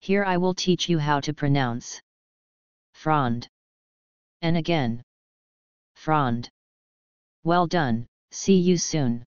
Here I will teach you how to pronounce frond. And again, frond. Well done, see you soon.